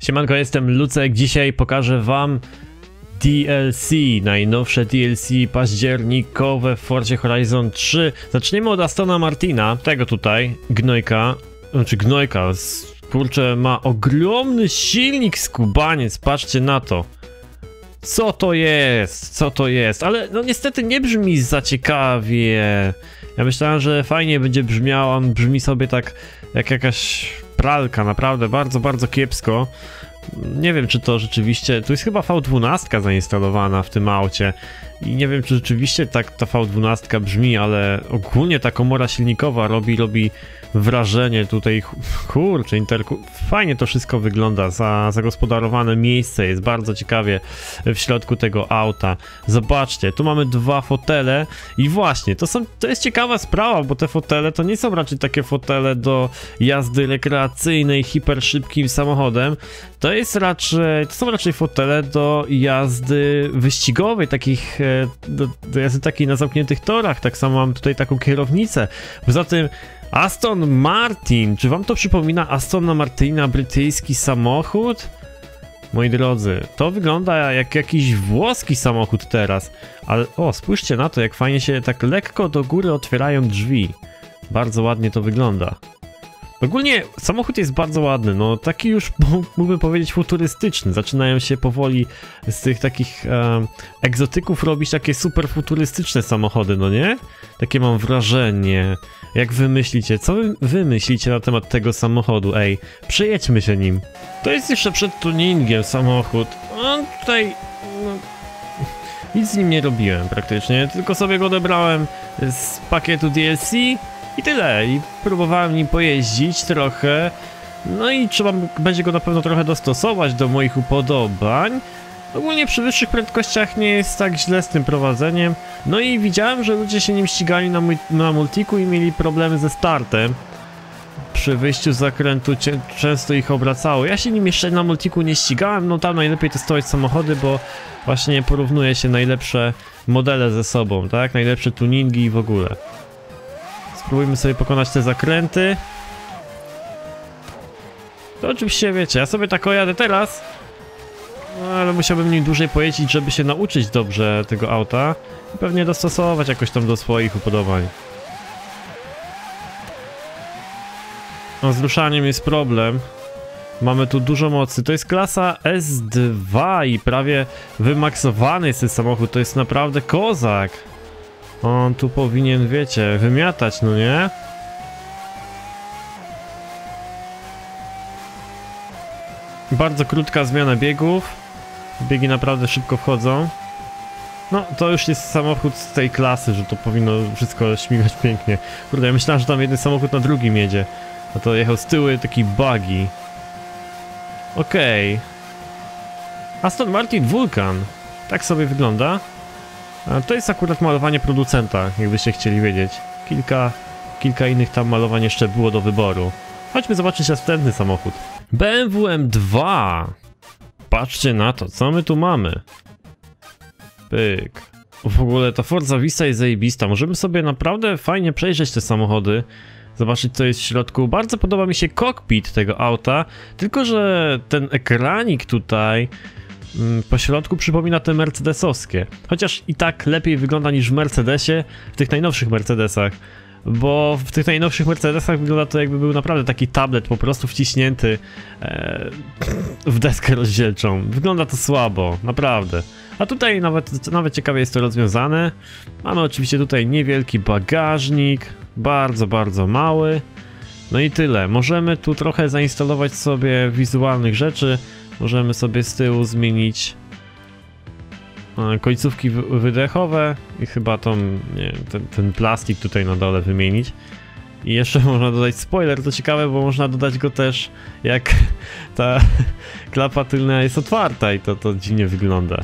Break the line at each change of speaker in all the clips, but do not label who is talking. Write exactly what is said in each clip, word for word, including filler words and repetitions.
Siemanko, jestem Lucek. Dzisiaj pokażę wam D L C, najnowsze D L C październikowe w Forzie Horizon trzy. Zaczniemy od Astona Martina, tego tutaj, gnojka, znaczy gnojka, kurczę, ma ogromny silnik skubaniec, patrzcie na to. Co to jest? Co to jest? Ale no niestety nie brzmi za ciekawie. Ja myślałem, że fajnie będzie brzmiał, on brzmi sobie tak jak jakaś pralka, naprawdę bardzo, bardzo kiepsko. Nie wiem, czy to rzeczywiście... Tu jest chyba V dwanaście zainstalowana w tym aucie i nie wiem, czy rzeczywiście tak ta V dwanaście brzmi, ale ogólnie ta komora silnikowa robi, robi wrażenie tutaj. Kurczę, interku... fajnie to wszystko wygląda, za, zagospodarowane miejsce jest bardzo ciekawie w środku tego auta. Zobaczcie, tu mamy dwa fotele i właśnie, to są, to jest ciekawa sprawa, bo te fotele to nie są raczej takie fotele do jazdy rekreacyjnej hiperszybkim samochodem, to jest raczej, to są raczej fotele do jazdy wyścigowej, takich, do, do jazdy takiej na zamkniętych torach. Tak samo mam tutaj taką kierownicę. Poza tym Aston Martin, czy wam to przypomina Astona Martina, brytyjski samochód? Moi drodzy, to wygląda jak jakiś włoski samochód teraz, ale o, spójrzcie na to, jak fajnie się tak lekko do góry otwierają drzwi. Bardzo ładnie to wygląda. Ogólnie samochód jest bardzo ładny, no taki już mógłbym powiedzieć futurystyczny. Zaczynają się powoli z tych takich e, egzotyków robić takie super futurystyczne samochody, no nie? Takie mam wrażenie. Jak wy myślicie? Co wy, wy myślicie na temat tego samochodu? Ej, przejedźmy się nim. To jest jeszcze przed tuningiem samochód. On tutaj... No, nic z nim nie robiłem praktycznie, tylko sobie go odebrałem z pakietu D L C. I tyle, i próbowałem nim pojeździć trochę, no i trzeba będzie go na pewno trochę dostosować do moich upodobań. Ogólnie przy wyższych prędkościach nie jest tak źle z tym prowadzeniem. No i widziałem, że ludzie się nim ścigali na, na multiku i mieli problemy ze startem. Przy wyjściu z zakrętu często ich obracało. Ja się nim jeszcze na multiku nie ścigałem, no tam najlepiej testować samochody, bo właśnie porównuje się najlepsze modele ze sobą, tak? Najlepsze tuningi i w ogóle. Spróbujmy sobie pokonać te zakręty. To oczywiście wiecie, ja sobie tak jadę teraz, no, ale musiałbym nim dłużej pojeździć, żeby się nauczyć dobrze tego auta i pewnie dostosować jakoś tam do swoich upodobań. No, z ruszaniem jest problem. Mamy tu dużo mocy. To jest klasa S dwa i prawie wymaksowany jest ten samochód. To jest naprawdę kozak. On tu powinien, wiecie, wymiatać, no nie? Bardzo krótka zmiana biegów. Biegi naprawdę szybko wchodzą. No, to już jest samochód z tej klasy, że to powinno wszystko śmigać pięknie. Kurde, ja myślałem, że tam jeden samochód na drugim jedzie. A to jechał z tyłu taki buggy. Okej. Okay. Aston Martin Vulcan. Tak sobie wygląda. A to jest akurat malowanie producenta, jakbyście chcieli wiedzieć. Kilka, kilka innych tam malowań jeszcze było do wyboru. Chodźmy zobaczyć następny samochód. B M W M dwa. Patrzcie na to, co my tu mamy. Pyk. W ogóle ta Forza Vista jest zajebista. Możemy sobie naprawdę fajnie przejrzeć te samochody. Zobaczyć, co jest w środku. Bardzo podoba mi się kokpit tego auta. Tylko że ten ekranik tutaj po środku przypomina te mercedesowskie. Chociaż i tak lepiej wygląda niż w Mercedesie, w tych najnowszych Mercedesach. Bo w tych najnowszych Mercedesach wygląda to, jakby był naprawdę taki tablet po prostu wciśnięty e, w deskę rozdzielczą. Wygląda to słabo, naprawdę. A tutaj nawet, nawet ciekawie jest to rozwiązane. Mamy oczywiście tutaj niewielki bagażnik, bardzo, bardzo mały. No i tyle. Możemy tu trochę zainstalować sobie wizualnych rzeczy. Możemy sobie z tyłu zmienić końcówki wydechowe i chyba tą, nie, ten, ten plastik tutaj na dole wymienić. I jeszcze można dodać spoiler, to ciekawe, bo można dodać go też jak ta klapa tylna jest otwarta i to, to dziwnie wygląda.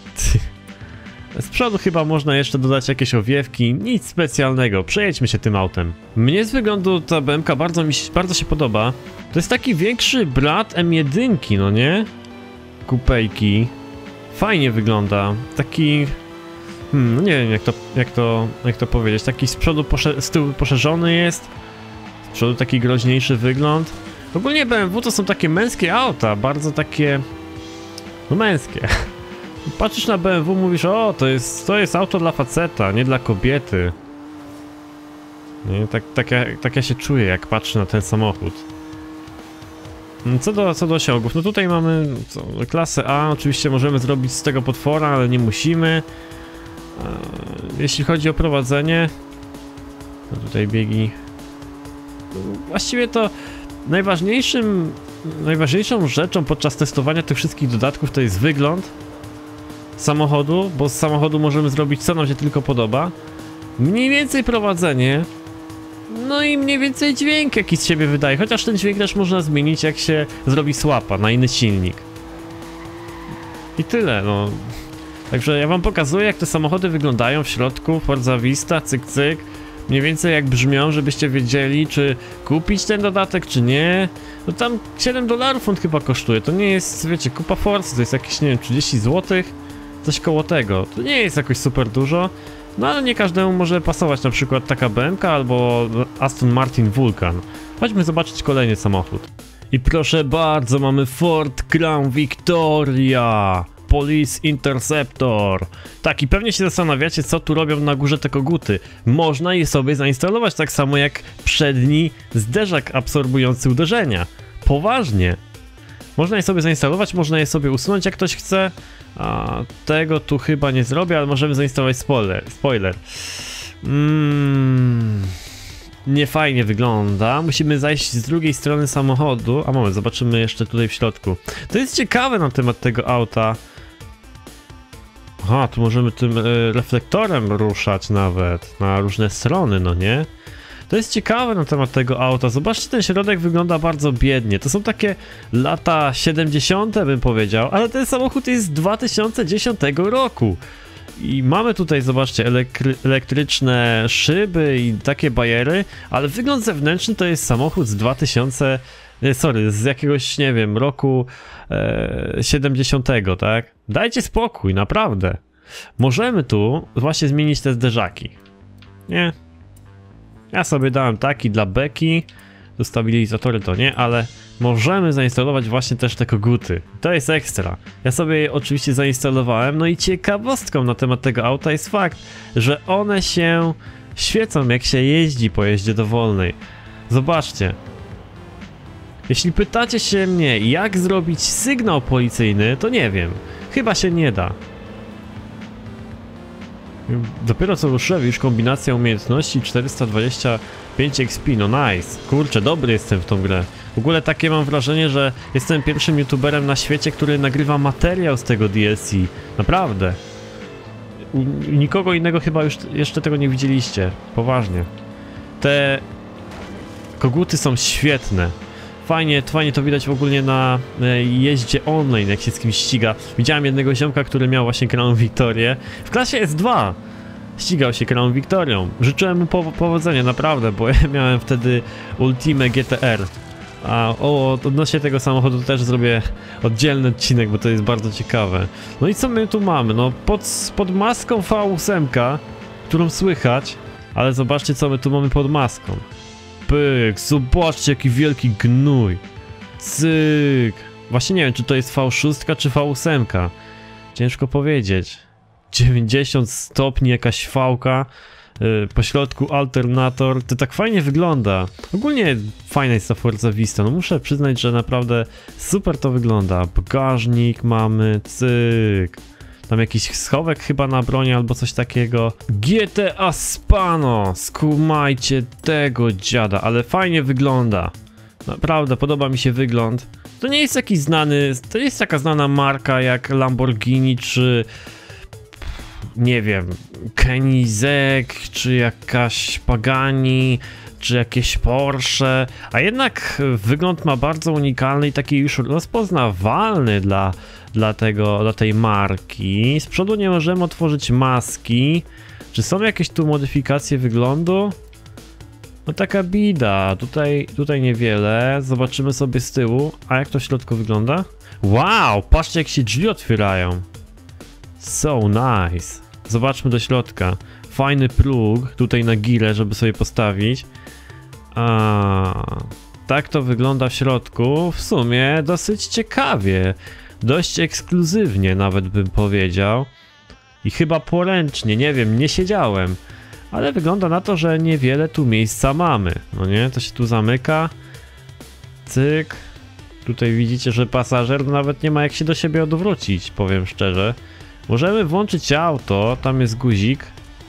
Z przodu chyba można jeszcze dodać jakieś owiewki, nic specjalnego, przejedźmy się tym autem. Mnie z wyglądu ta B M K bardzo mi się, bardzo się podoba. To jest taki większy brat M jeden, no nie? Kupejki. Fajnie wygląda, taki... Hmm, no nie wiem jak to, jak to, jak to powiedzieć, taki z przodu, z tyłu poszerzony jest. Z przodu taki groźniejszy wygląd. Ogólnie B M W to są takie męskie auta, bardzo takie... no męskie. Patrzysz na B M W, mówisz, o, to jest, to jest auto dla faceta, nie dla kobiety. Nie, tak, tak, ja, tak ja się czuję, jak patrzę na ten samochód. Co do, co do osiągów, no tutaj mamy co, klasę A, oczywiście możemy zrobić z tego potwora, ale nie musimy. Jeśli chodzi o prowadzenie, to tutaj biegi. Właściwie to najważniejszym, najważniejszą rzeczą podczas testowania tych wszystkich dodatków to jest wygląd samochodu, bo z samochodu możemy zrobić co nam się tylko podoba. Mniej więcej prowadzenie, no i mniej więcej dźwięk jaki z siebie wydaje, chociaż ten dźwięk też można zmienić jak się zrobi swapa na inny silnik. I tyle, no. Także ja wam pokazuję jak te samochody wyglądają w środku, Forza Vista, cyk cyk. Mniej więcej jak brzmią, żebyście wiedzieli czy kupić ten dodatek czy nie. No tam siedem dolarów on chyba kosztuje, to nie jest, wiecie, kupa Forza, to jest jakieś, nie wiem, trzydzieści złotych. Coś koło tego, to nie jest jakoś super dużo. No ale nie każdemu może pasować na przykład taka B M K albo Aston Martin Vulcan. Chodźmy zobaczyć kolejny samochód. I proszę bardzo, mamy Ford Crown Victoria Police Interceptor. Tak, i pewnie się zastanawiacie, co tu robią na górze te koguty. Można je sobie zainstalować tak samo jak przedni zderzak absorbujący uderzenia. Poważnie. Można je sobie zainstalować, można je sobie usunąć jak ktoś chce. A tego tu chyba nie zrobię, ale możemy zainstalować spoiler. spoiler. Mm, nie fajnie wygląda. Musimy zajść z drugiej strony samochodu. A moment, zobaczymy jeszcze tutaj w środku. To jest ciekawe na temat tego auta. Aha, tu możemy tym y, reflektorem ruszać nawet na różne strony, no nie? To jest ciekawe na temat tego auta. Zobaczcie, ten środek wygląda bardzo biednie. To są takie lata siedemdziesiąte bym powiedział, ale ten samochód jest z dwa tysiące dziesiątego roku. I mamy tutaj, zobaczcie, elektry elektryczne szyby i takie bajery, ale wygląd zewnętrzny to jest samochód z dwa tysiące... Sorry, z jakiegoś, nie wiem, roku e, siedemdziesiątego, tak? Dajcie spokój, naprawdę. Możemy tu właśnie zmienić te zderzaki. Nie? Ja sobie dałem taki dla beki, do stabilizatory to nie, ale możemy zainstalować właśnie też te koguty. To jest ekstra. Ja sobie je oczywiście zainstalowałem, no i ciekawostką na temat tego auta jest fakt, że one się świecą jak się jeździ po jeździe dowolnej. Zobaczcie. Jeśli pytacie się mnie, jak zrobić sygnał policyjny, to nie wiem. Chyba się nie da. Dopiero co ruszyłem, już kombinacja umiejętności czterysta dwadzieścia pięć X P, no nice. Kurczę, dobry jestem w tą grę. W ogóle takie mam wrażenie, że jestem pierwszym youtuberem na świecie, który nagrywa materiał z tego D L C. Naprawdę. U nikogo innego chyba już jeszcze tego nie widzieliście. Poważnie. Te koguty są świetne. Fajnie, fajnie to widać w ogóle na e, jeździe online, jak się z kimś ściga. Widziałem jednego ziomka, który miał właśnie Crown Victorię. W klasie S dwa ścigał się Crown Victorią. Życzyłem mu po powodzenia, naprawdę, bo ja miałem wtedy Ultimate G T R. A o, odnośnie tego samochodu też zrobię oddzielny odcinek, bo to jest bardzo ciekawe. No i co my tu mamy? No pod, pod maską V osiem, którą słychać, ale zobaczcie co my tu mamy pod maską. Pyk, zobaczcie jaki wielki gnój. Cyk. Właśnie nie wiem, czy to jest V sześć czy V osiem. Ciężko powiedzieć. dziewięćdziesiąt stopni, jakaś fałka. Yy, po środku alternator. To tak fajnie wygląda. Ogólnie fajna jest ta Forza Vista. No muszę przyznać, że naprawdę super to wygląda. Bagażnik mamy, cyk. Tam jakiś schowek chyba na broni albo coś takiego. G T A Spano! Skumajcie tego dziada, ale fajnie wygląda. Naprawdę, podoba mi się wygląd. To nie jest jakiś znany, to nie jest taka znana marka jak Lamborghini czy... nie wiem, Koenigsegg, czy jakaś Pagani, czy jakieś Porsche, a jednak wygląd ma bardzo unikalny i taki już rozpoznawalny dla, dla, tego, dla tej marki. Z przodu nie możemy otworzyć maski. Czy są jakieś tu modyfikacje wyglądu? No taka bida, tutaj, tutaj niewiele. Zobaczymy sobie z tyłu. A jak to w środku wygląda? Wow, patrzcie jak się drzwi otwierają. So nice. Zobaczmy do środka. Fajny próg tutaj na girę, żeby sobie postawić. A, tak to wygląda w środku, w sumie dosyć ciekawie. Dość ekskluzywnie nawet bym powiedział. I chyba poręcznie, nie wiem, nie siedziałem. Ale wygląda na to, że niewiele tu miejsca mamy. No nie, to się tu zamyka. Cyk. Tutaj widzicie, że pasażer nawet nie ma jak się do siebie odwrócić, powiem szczerze. Możemy włączyć auto, tam jest guzik.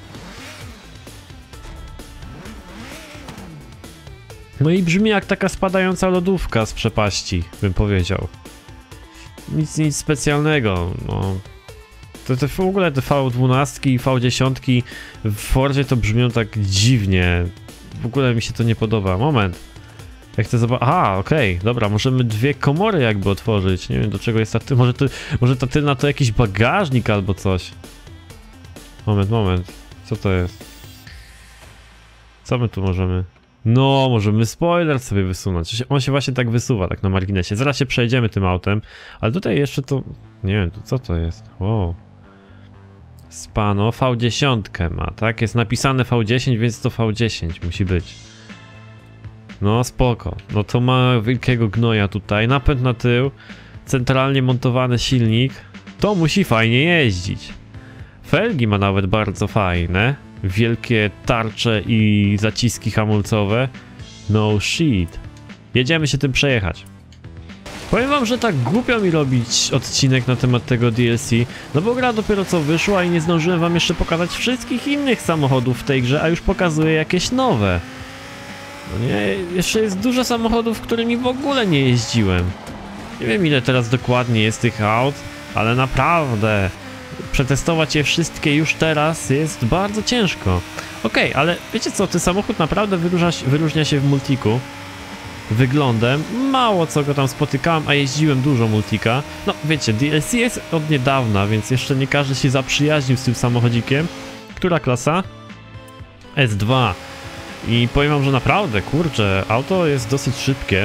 No i brzmi jak taka spadająca lodówka z przepaści, bym powiedział. Nic, nic specjalnego, no. To, to w ogóle te V dwanaście i V dziesięć w Fordzie to brzmią tak dziwnie. W ogóle mi się to nie podoba. Moment. Ja chcę zobaczyć. Aha, okej, okay, dobra, możemy dwie komory jakby otworzyć. Nie wiem do czego jest ta ty... Może, to, może ta tylna to jakiś bagażnik albo coś. Moment, moment. Co to jest? Co my tu możemy? No, możemy spoiler sobie wysunąć. On się właśnie tak wysuwa, tak na marginesie. Zaraz się przejdziemy tym autem. Ale tutaj jeszcze to... Nie wiem, co to jest? Wow. Spano V dziesięć ma, tak? Jest napisane V dziesięć, więc to V dziesięć musi być. No spoko. No to ma wielkiego gnoja tutaj. Napęd na tył. Centralnie montowany silnik. To musi fajnie jeździć. Felgi ma nawet bardzo fajne. Wielkie tarcze i zaciski hamulcowe. No shit. Jedziemy się tym przejechać. Powiem wam, że tak głupio mi robić odcinek na temat tego D L C, no bo gra dopiero co wyszła i nie zdążyłem wam jeszcze pokazać wszystkich innych samochodów w tej grze, a już pokazuję jakieś nowe. No nie, jeszcze jest dużo samochodów, którymi w ogóle nie jeździłem. Nie wiem ile teraz dokładnie jest tych aut, ale naprawdę przetestować je wszystkie już teraz jest bardzo ciężko. Okej, okay, ale wiecie co, ten samochód naprawdę wyróżnia, wyróżnia się w multiku. Wyglądem, mało co go tam spotykałem, a jeździłem dużo multika. No wiecie, D L C jest od niedawna, więc jeszcze nie każdy się zaprzyjaźnił z tym samochodzikiem. Która klasa? S dwa. I powiem wam, że naprawdę, kurczę, auto jest dosyć szybkie.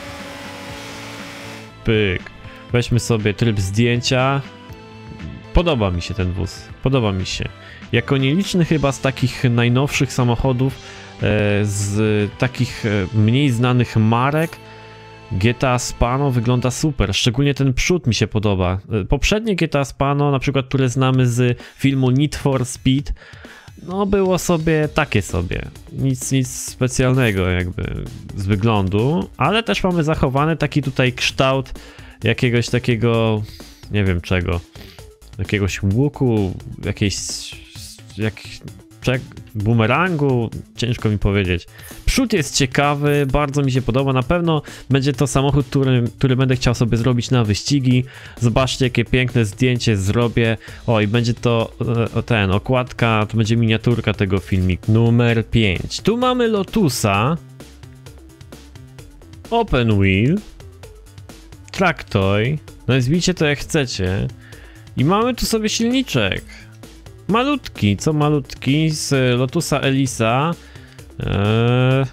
Pyk. Weźmy sobie tryb zdjęcia. Podoba mi się ten wóz, podoba mi się. Jako nieliczny chyba z takich najnowszych samochodów, z takich mniej znanych marek, G T A Spano wygląda super, szczególnie ten przód mi się podoba. Poprzednie G T A Spano, na przykład, które znamy z filmu Need for Speed, no było sobie takie sobie, nic, nic specjalnego jakby z wyglądu, ale też mamy zachowany taki tutaj kształt jakiegoś takiego, nie wiem czego, jakiegoś łuku, jakiejś, jak, bumerangu, ciężko mi powiedzieć. Przód jest ciekawy, bardzo mi się podoba, na pewno będzie to samochód, który, który będę chciał sobie zrobić na wyścigi. Zobaczcie jakie piękne zdjęcie zrobię. O i będzie to e, ten, okładka, to będzie miniaturka tego filmiku. Numer pięć. Tu mamy Lotusa. Open Wheel. Tracktoy. Nazwijcie to jak chcecie. I mamy tu sobie silniczek. Malutki, co malutki, z Lotusa Elisa. Eee...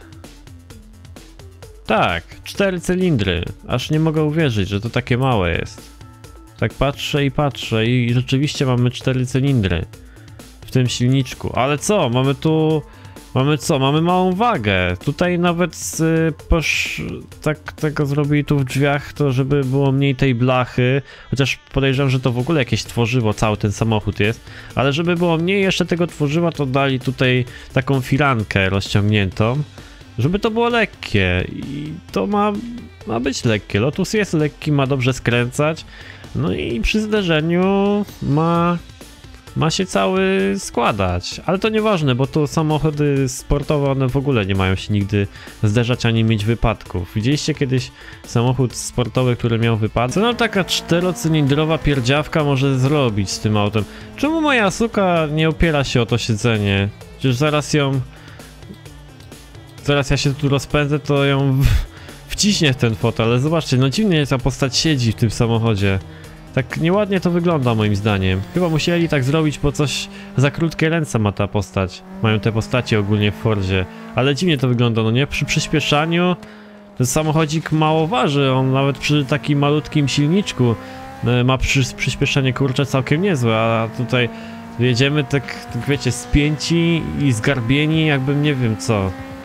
Tak, cztery cylindry. Aż nie mogę uwierzyć, że to takie małe jest. Tak patrzę i patrzę i rzeczywiście mamy cztery cylindry w tym silniczku. Ale co, mamy tu... Mamy co? Mamy małą wagę. Tutaj nawet z, posz, tak tego zrobili tu w drzwiach, to żeby było mniej tej blachy. Chociaż podejrzewam, że to w ogóle jakieś tworzywo, cały ten samochód jest. Ale żeby było mniej jeszcze tego tworzywa, to dali tutaj taką firankę rozciągniętą. Żeby to było lekkie. I to ma, ma być lekkie. Lotus jest lekki, ma dobrze skręcać. No i przy zderzeniu ma... Ma się cały składać, ale to nieważne, bo to samochody sportowe, one w ogóle nie mają się nigdy zderzać ani mieć wypadków. Widzieliście kiedyś samochód sportowy, który miał wypadek? Co nam taka czterocylindrowa pierdziawka może zrobić z tym autem? Czemu moja suka nie opiera się o to siedzenie? Przecież zaraz ją... Zaraz ja się tu rozpędzę, to ją w... wciśnie w ten fotel, ale zobaczcie, no dziwnie ta postać siedzi w tym samochodzie. Tak nieładnie to wygląda moim zdaniem. Chyba musieli tak zrobić, bo coś za krótkie ręce ma ta postać. Mają te postacie ogólnie w Fordzie. Ale dziwnie to wygląda, no nie? Przy przyspieszaniu ten samochodzik mało waży. On nawet przy takim malutkim silniczku ma przy, przyspieszenie kurczę całkiem niezłe. A tutaj jedziemy tak, tak wiecie, spięci i zgarbieni jakbym nie wiem co.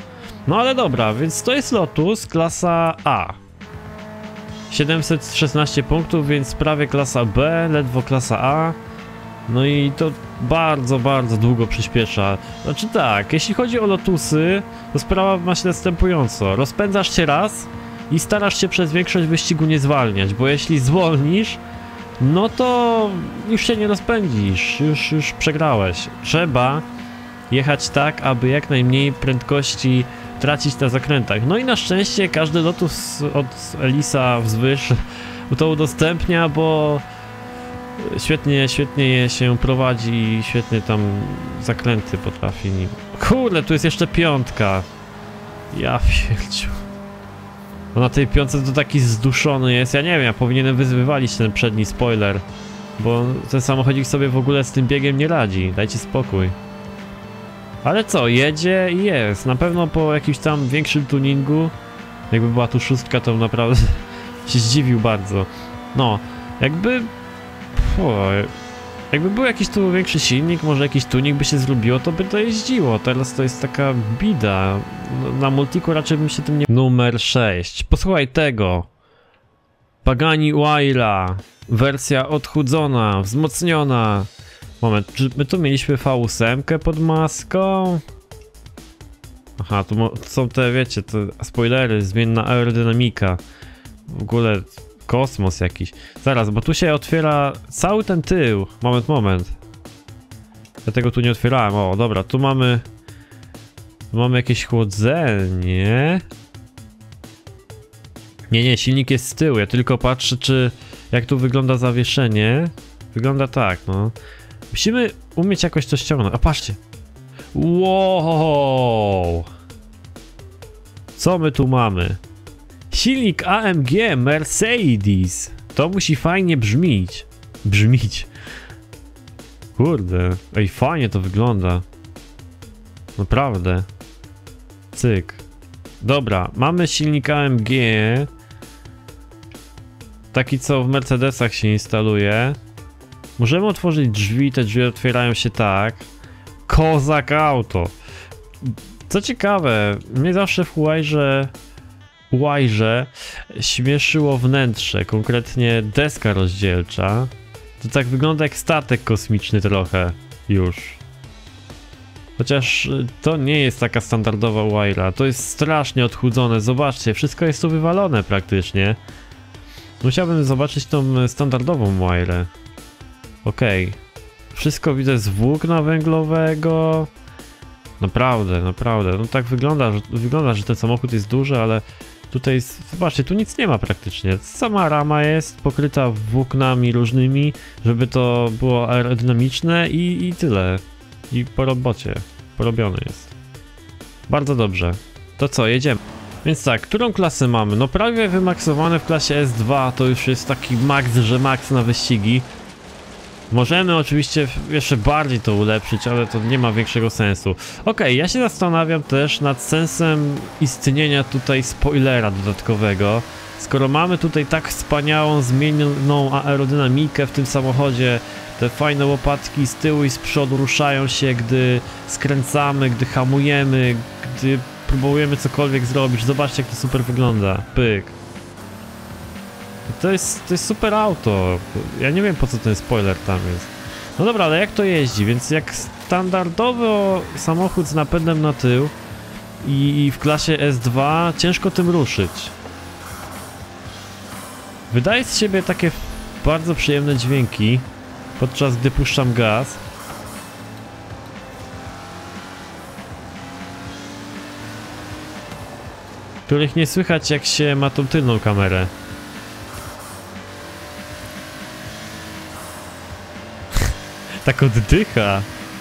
No ale dobra, więc to jest Lotus klasa A. siedemset szesnaście punktów, więc prawie klasa B, ledwo klasa A. No i to bardzo, bardzo długo przyspiesza. Znaczy tak, jeśli chodzi o Lotusy, to sprawa ma się następująco. Rozpędzasz się raz i starasz się przez większość wyścigu nie zwalniać, bo jeśli zwolnisz, no to już się nie rozpędzisz, już, już przegrałeś. Trzeba jechać tak, aby jak najmniej prędkości tracić na zakrętach. No i na szczęście każdy Lotus od Elisa wzwyż to udostępnia, bo świetnie, świetnie je się prowadzi, świetnie tam zakręty potrafi nim. Kurde, tu jest jeszcze piątka. Ja pierdziu. No na tej piątce to taki zduszony jest, ja nie wiem, ja powinienem wywalić ten przedni spoiler, bo ten samochodzik sobie w ogóle z tym biegiem nie radzi, dajcie spokój. Ale co, jedzie i jest, na pewno po jakimś tam większym tuningu, jakby była tu szóstka, to naprawdę się zdziwił bardzo. No, jakby... O, jakby był jakiś tu większy silnik, może jakiś tuning by się zrobiło, to by to jeździło. Teraz to jest taka bida. Na multiku raczej bym się tym nie... Numer sześć. Posłuchaj tego. Pagani Huayra. Wersja odchudzona, wzmocniona. Moment, czy my tu mieliśmy V osiem pod maską? Aha, tu są te, wiecie, te spoilery, zmienna aerodynamika. W ogóle... Kosmos jakiś. Zaraz, bo tu się otwiera cały ten tył. Moment, moment. Ja tego tu nie otwierałem. O, dobra, tu mamy... Tu mamy jakieś chłodzenie. Nie, nie, silnik jest z tyłu. Ja tylko patrzę, czy... Jak tu wygląda zawieszenie. Wygląda tak, no. Musimy umieć jakoś to ściągnąć. A patrzcie. Wow! Co my tu mamy? Silnik A M G Mercedes. To musi fajnie brzmieć. Brzmić. Kurde. Ej, fajnie to wygląda. Naprawdę. Cyk. Dobra, mamy silnik A M G. Taki, co w Mercedesach się instaluje. Możemy otworzyć drzwi, te drzwi otwierają się tak. Kozak auto. Co ciekawe, mnie zawsze w Huayrze Huayrze śmieszyło wnętrze, konkretnie deska rozdzielcza. To tak wygląda jak statek kosmiczny trochę już. Chociaż to nie jest taka standardowa Huayra, to jest strasznie odchudzone, zobaczcie, wszystko jest tu wywalone praktycznie. Musiałbym zobaczyć tą standardową Huayrę. Okej, okay. Wszystko widzę z włókna węglowego. Naprawdę, naprawdę, no tak wygląda, że, wygląda, że ten samochód jest duży, ale tutaj, zobaczcie, tu nic nie ma praktycznie. Sama rama jest pokryta włóknami różnymi, żeby to było aerodynamiczne i, i tyle. I po robocie, porobiony jest. Bardzo dobrze. To co, jedziemy. Więc tak, którą klasę mamy? No prawie wymaksowane w klasie S dwa, to już jest taki max, że max na wyścigi. Możemy oczywiście jeszcze bardziej to ulepszyć, ale to nie ma większego sensu. Okej, okay, ja się zastanawiam też nad sensem istnienia tutaj spoilera dodatkowego. Skoro mamy tutaj tak wspaniałą, zmienioną aerodynamikę w tym samochodzie, te fajne łopatki z tyłu i z przodu ruszają się, gdy skręcamy, gdy hamujemy, gdy próbujemy cokolwiek zrobić. Zobaczcie, jak to super wygląda. Pyk. To jest, to jest super auto. Ja nie wiem, po co ten spoiler tam jest. No dobra, ale jak to jeździ? Więc jak standardowy samochód z napędem na tył i, i w klasie S dwa ciężko tym ruszyć. Wydaje z siebie takie bardzo przyjemne dźwięki, podczas gdy puszczam gaz. Których nie słychać, jak się ma tą tylną kamerę. Tak oddycha.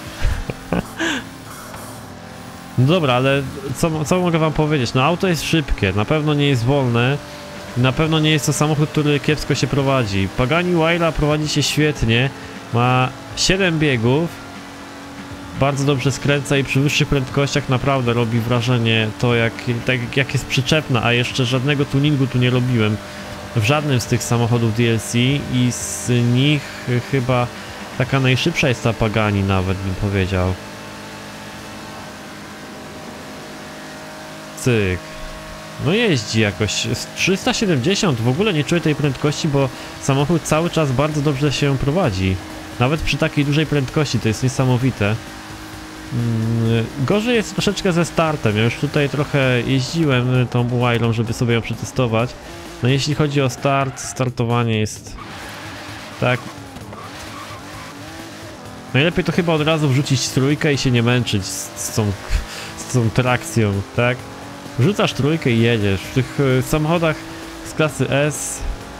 No dobra, ale co, co mogę wam powiedzieć? No auto jest szybkie, na pewno nie jest wolne. Na pewno nie jest to samochód, który kiepsko się prowadzi. Pagani Huayra prowadzi się świetnie. Ma siedem biegów. Bardzo dobrze skręca i przy wyższych prędkościach naprawdę robi wrażenie to, jak, tak, jak jest przyczepna. A jeszcze żadnego tuningu tu nie robiłem w żadnym z tych samochodów D L C. I z nich chyba taka najszybsza jest ta Pagani, nawet bym powiedział. cyk. No jeździ jakoś, trzysta siedemdziesiąt, w ogóle nie czuję tej prędkości, bo samochód cały czas bardzo dobrze się prowadzi. Nawet przy takiej dużej prędkości, to jest niesamowite. Gorzej jest troszeczkę ze startem, ja już tutaj trochę jeździłem tą Wildą, żeby sobie ją przetestować. No jeśli chodzi o start, startowanie jest tak. Najlepiej to chyba od razu wrzucić trójkę i się nie męczyć z, z, tą, z tą trakcją, tak? Wrzucasz trójkę i jedziesz. W tych samochodach z klasy S,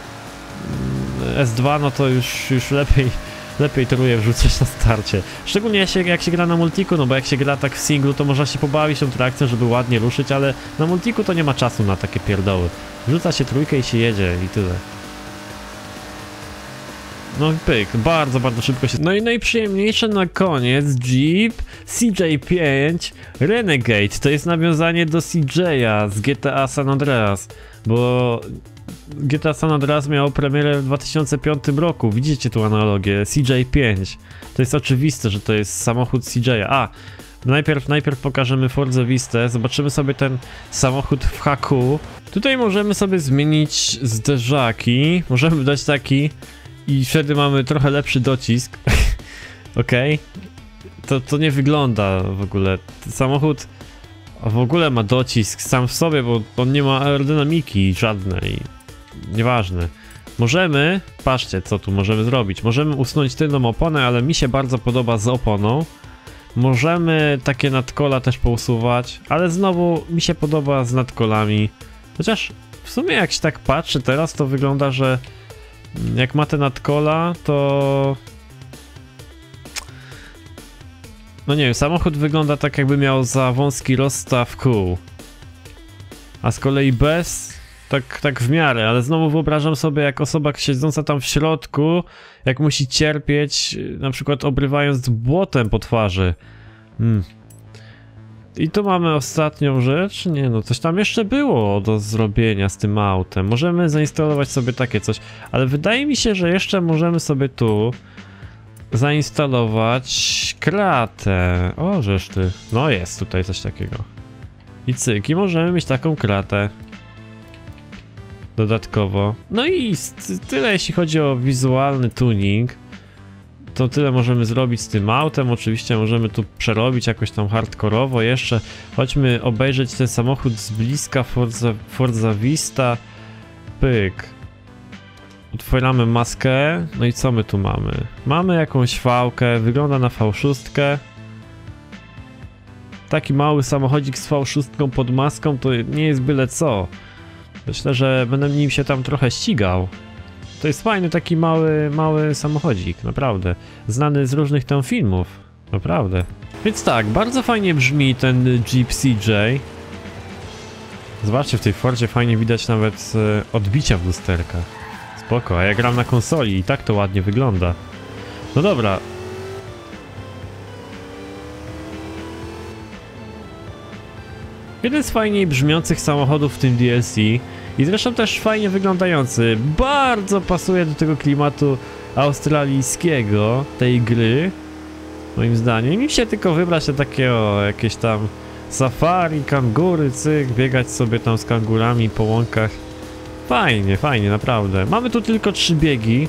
S dwa, no to już, już lepiej Lepiej trójkę wrzucać na starcie. Szczególnie jak się, jak się gra na multiku, no bo jak się gra tak w singlu, to można się pobawić tą trakcją, żeby ładnie ruszyć, ale na multiku to nie ma czasu na takie pierdoły. Wrzuca się trójkę i się jedzie i tyle. No pyk, bardzo, bardzo szybko się... No i najprzyjemniejsze na koniec, Jeep C J pięć Renegade. To jest nawiązanie do C J'a z G T A San Andreas, bo G T A San Andreas miało premierę w dwa tysiące piątym roku. Widzicie tu analogię, C J pięć. To jest oczywiste, że to jest samochód C J'a. A, najpierw, najpierw pokażemy Forza Vistę, zobaczymy sobie ten samochód w haku. Tutaj możemy sobie zmienić zderzaki, możemy dać taki i wtedy mamy trochę lepszy docisk. Okej, okay. to, to nie wygląda w ogóle. Samochód w ogóle ma docisk sam w sobie, bo on nie ma aerodynamiki żadnej. Nieważne. Możemy, patrzcie co tu możemy zrobić. Możemy usunąć tylną oponę, ale mi się bardzo podoba z oponą. Możemy takie nadkola też pousuwać, ale znowu mi się podoba z nadkolami. Chociaż w sumie jak się tak patrzy teraz, to wygląda, że jak ma te nadkola, to... No nie wiem, samochód wygląda tak, jakby miał za wąski rozstaw kół. A z kolei bez, tak, tak w miarę, ale znowu wyobrażam sobie, jak osoba siedząca tam w środku, jak musi cierpieć, na przykład obrywając błotem po twarzy. Hmm. I tu mamy ostatnią rzecz. Nie no, coś tam jeszcze było do zrobienia z tym autem. Możemy zainstalować sobie takie coś, ale wydaje mi się, że jeszcze możemy sobie tu zainstalować kratę. O, żeż ty. No jest tutaj coś takiego. I cyk, i możemy mieć taką kratę. Dodatkowo. No i tyle jeśli chodzi o wizualny tuning. To tyle możemy zrobić z tym autem. Oczywiście możemy tu przerobić jakoś tam hardkorowo jeszcze. Chodźmy obejrzeć ten samochód z bliska. Forza, Forza Vista. Pyk. Otwieramy maskę. No i co my tu mamy? Mamy jakąś fałkę. Wygląda na V sześć. Taki mały samochodzik z V sześć pod maską to nie jest byle co. Myślę, że będę nim się tam trochę ścigał. To jest fajny taki mały, mały samochodzik, naprawdę. Znany z różnych tam filmów, naprawdę. Więc tak, bardzo fajnie brzmi ten Jeep C J. Zobaczcie, w tej Fordzie fajnie widać nawet odbicia w lusterkach. Spoko, a ja gram na konsoli i tak to ładnie wygląda. No dobra. Jeden z fajniej brzmiących samochodów w tym D L C i zresztą też fajnie wyglądający. Bardzo pasuje do tego klimatu australijskiego tej gry, moim zdaniem. Mi się tylko wybrać na takie o, jakieś tam safari, kangury, cyk, biegać sobie tam z kangurami po łąkach. Fajnie, fajnie, naprawdę. Mamy tu tylko trzy biegi.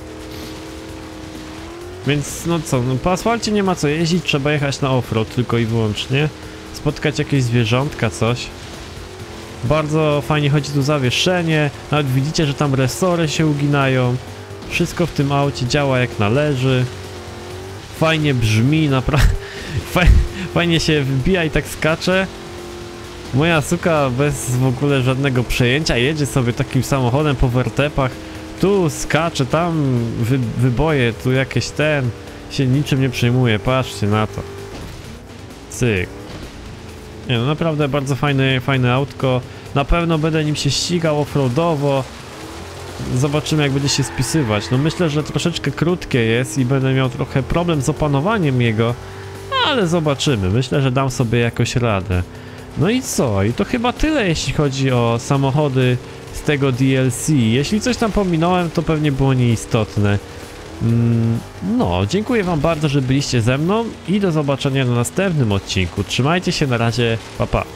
Więc no co, no po asfalcie nie ma co jeździć, trzeba jechać na offroad tylko i wyłącznie. Spotkać jakieś zwierzątka, coś. Bardzo fajnie chodzi tu zawieszenie. Nawet widzicie, że tam resory się uginają. Wszystko w tym aucie działa jak należy. Fajnie brzmi, naprawdę. Fajnie się wybija i tak skacze. Moja suka bez w ogóle żadnego przejęcia jedzie sobie takim samochodem po wertepach. Tu skacze, tam wy, wyboje, tu jakieś ten. Się niczym nie przejmuje, patrzcie na to. Cyk. Nie no, naprawdę bardzo fajne, fajne autko. Na pewno będę nim się ścigał offroadowo. Zobaczymy, jak będzie się spisywać. No myślę, że troszeczkę krótkie jest i będę miał trochę problem z opanowaniem jego. Ale zobaczymy. Myślę, że dam sobie jakoś radę. No i co? I to chyba tyle, jeśli chodzi o samochody z tego D L C. Jeśli coś tam pominąłem, to pewnie było nieistotne. No, dziękuję wam bardzo, że byliście ze mną i do zobaczenia na następnym odcinku. Trzymajcie się, na razie, pa pa.